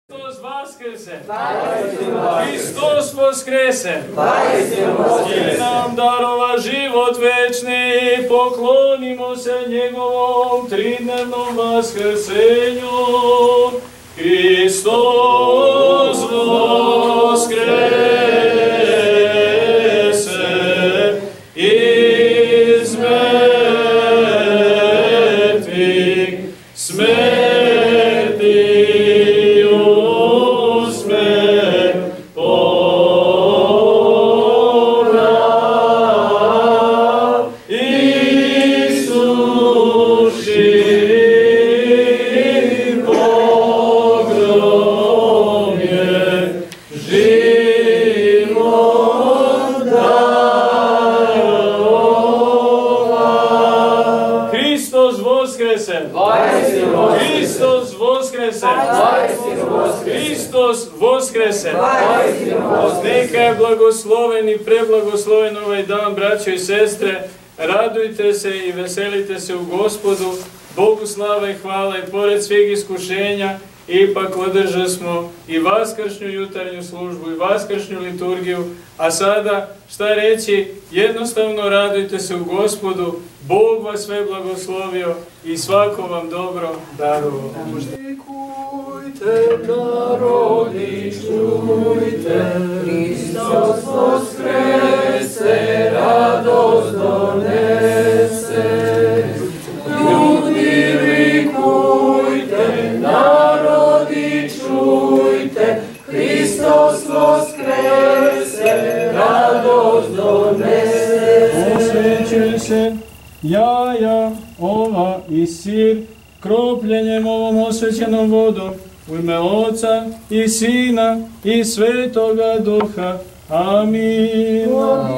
Hristos vaskrese! Hristos voskrese! I nam darova život večni, poklonimo se njegovom tridnevnom vaskrsenju. Hristos voskrese iz mrtvih, smrti Hristos voskrese! Hristos voskrese! Neka je blagosloven i preblagosloven ovaj dan, braćo i sestre. Radujte se i veselite se u Gospodu. Bogu slava i hvala, i pored svih iskušenja ipak održali smo i vaskršnju jutarnju službu i vaskršnju liturgiju. A sada, šta reći, jednostavno radujte se u Gospodu. Bog vas sve blagoslovio i svako vam dobro darovo. Čujte, narodi, čujte, Hristos voskrese, radost donese. Ljudi likujte, narodi, čujte, Hristos voskrese, radost donese. Osvećuje se jaja, ova i sir, kropljenjem ovom osvećenom vodom, u ime Oca i Sina i Svetoga Duha. Amin.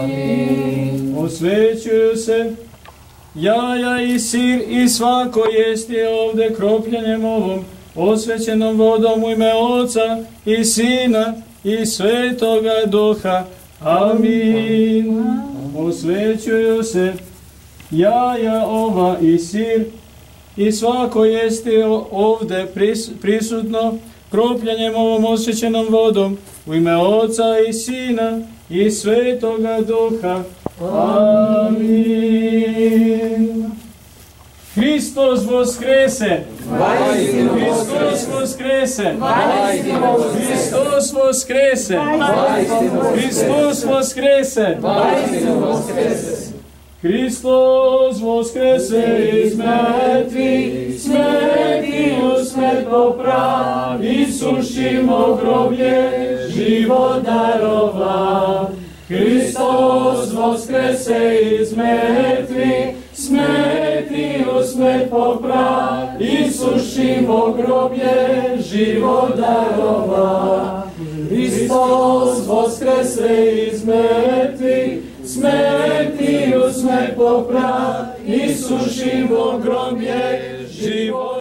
Osvećuju se jaja i sir i svako jesti ovde kropljenjem ovom osvećenom vodom, u ime Oca i Sina i Svetoga Duha. Amin. Osvećuju se jaja, ova i sir i svako jesti ovde prisutno kropljenjem ovom osvećenom vodom, u ime Oca i Sina i Svetoga Duha. Amin. Hristos voskrese! Hristos voskrese! Hristos voskrese! Hristos voskrese! Hristos voskrese iz mrtvih, smrti u smrt poprav, isušimo groblje, život darova. Hristos voskrese iz mrtvih, smrti u smrt poprav, isušimo groblje, život darova. Hristos voskrese iz mrtvih, smrti u smrt poprav, isušimo groblje, život